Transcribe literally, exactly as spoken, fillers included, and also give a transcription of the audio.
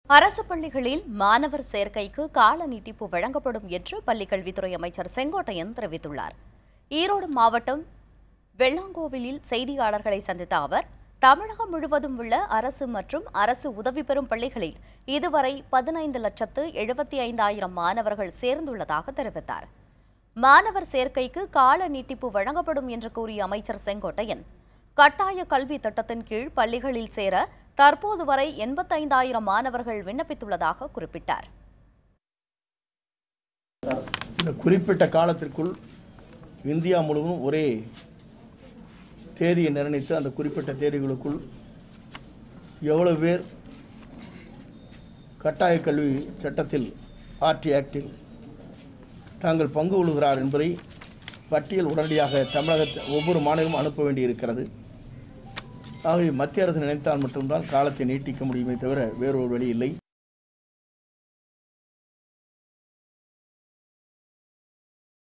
அரசு பள்ளிகளில் மாணவர் சேர்க்கைக்கு கால நீட்டிப்பு வழங்கப்படும் என்று பள்ளிக்கல்வித்துறை அமைச்சர் செங்கோட்டையன் தெரிவித்துள்ளார். ஈரோடு மாவட்டம் வெள்ளாங்கோவிலில் செய்தியாளர்களை சந்தித்த அவர், தமிழகம் முழுவதும் உள்ள அரசு மற்றும் அரசு உதவி பெறும் பள்ளிகளில் இதுவரை பதினைந்து லட்சத்து எழுபத்தி ஐந்தாயிரம் மாணவர்கள் சேர்ந்துள்ளதாக தெரிவித்தார். மாணவர் சேர்க்கைக்கு கால நீட்டிப்பு வழங்கப்படும் என்று கூறிய அமைச்சர் செங்கோட்டையன், கட்டாய கல்வி திட்டத்தின் கீழ் பள்ளிகளில் சேர தற்போது வரை எண்பத்தைந்தாயிரம் மாணவர்கள் விண்ணப்பித்துள்ளதாக குறிப்பிட்டார். இந்த குறிப்பிட்ட காலத்திற்குள் இந்தியா முழுவதும் ஒரே தேதியை நிர்ணயித்து அந்த குறிப்பிட்ட தேதிகளுக்குள் எவ்வளவு பேர் கட்டாய கல்வி சட்டத்தில் ஆர்டி ஆக்டில் தாங்கள் பங்கு கொள்கிறார் என்பதை பட்டியல் உடனடியாக தமிழக ஒவ்வொரு மாநிலமும் அனுப்ப வேண்டியிருக்கிறது. ஆகவே மத்திய அரசு நினைத்தால் மட்டும்தான் காலத்தை நீட்டிக்க முடியுமே தவிர வேறொரு வழி இல்லை.